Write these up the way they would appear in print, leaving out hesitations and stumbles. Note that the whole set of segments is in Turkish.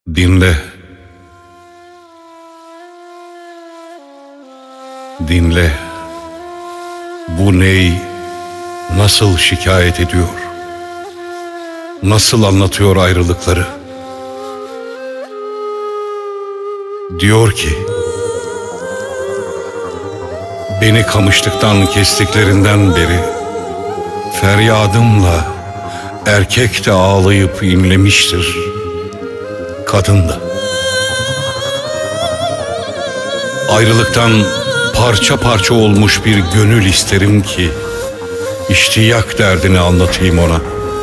Dinle, dinle. Bu ney nasıl şikayet ediyor? Nasıl anlatıyor ayrılıkları? Diyor ki, beni kamışlıktan kestiklerinden beri feryadımla erkek de ağlayıp inlemiştir, kadın da. Ayrılıktan parça parça olmuş bir gönül isterim ki iştiyak derdini anlatayım ona.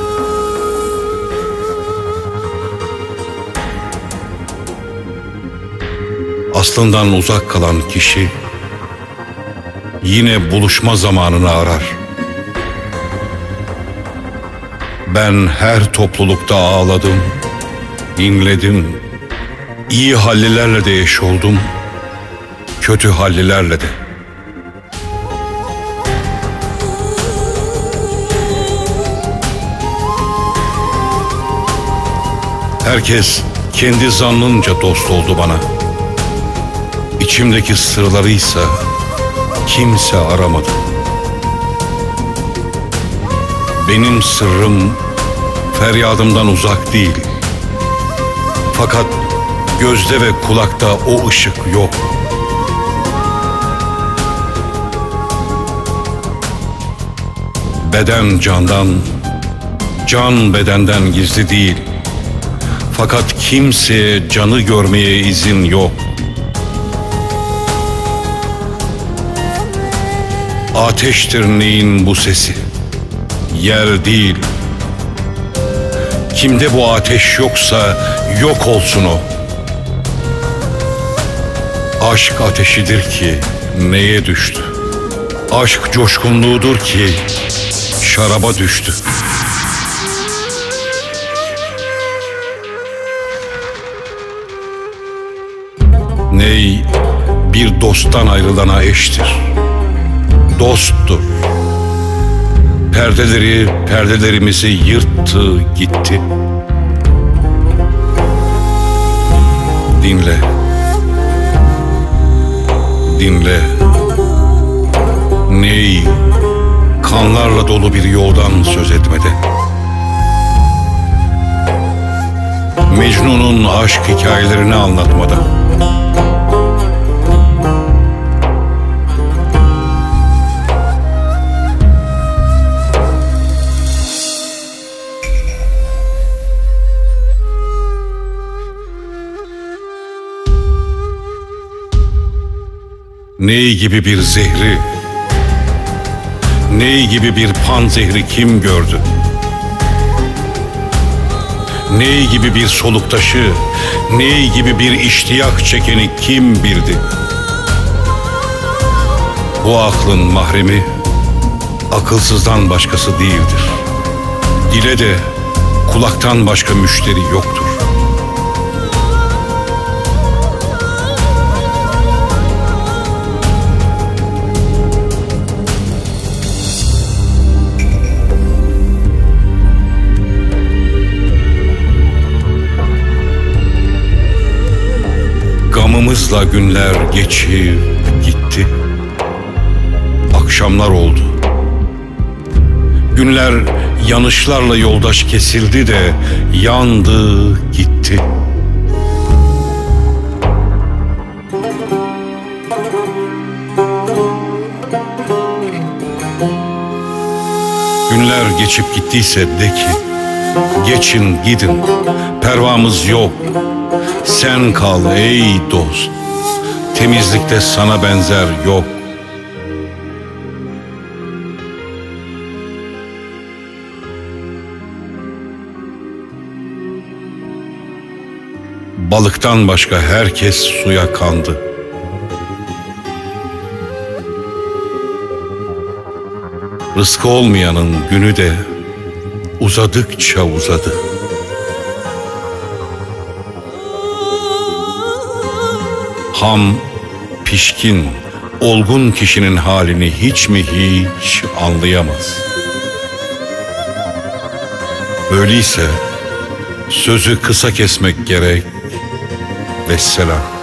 Aslından uzak kalan kişi yine buluşma zamanını arar. Ben her toplulukta ağladım, inledim, iyi hallilerle de eş oldum, kötü hallilerle de. Herkes kendi zannınca dost oldu bana. İçimdeki sırlarıysa kimse aramadı. Benim sırrım feryadımdan uzak değil. Fakat gözde ve kulakta o ışık yok. Beden candan, can bedenden gizli değil. Fakat kimseye canı görmeye izin yok. Ateştir neyin bu sesi, yer değil. Kimde bu ateş yoksa yok olsun o. Aşk ateşidir ki neye düştü? Aşk coşkunluğudur ki şaraba düştü. Ney bir dosttan ayrılana eştir, dosttur. Perdelerimizi yırttı gitti. Dinle, dinle. Ney kanlarla dolu bir yoldan söz etmedi. Mecnun'un aşk hikayelerini anlatmada. Ney gibi bir zehri, ney gibi bir panzehri kim gördü? Ney gibi bir soluktaşı, ney gibi bir iştiyak çekeni kim bildi? Bu aklın mahremi akılsızdan başkası değildir. Dile de kulaktan başka müşteri yoktur. Gamımızla günler geçip gitti. Akşamlar oldu. Günler yanışlarla yoldaş kesildi de yandı gitti. Günler geçip gittiyse de ki, geçin gidin, pervamız yok. Sen kal ey dost, temizlikte sana benzer yok. Balıktan başka herkes suya kandı. Rızkı olmayanın günü de uzadıkça uzadı. Ham, pişkin, olgun kişinin halini hiç mi hiç anlayamaz. Öyleyse sözü kısa kesmek gerek, Vesselam.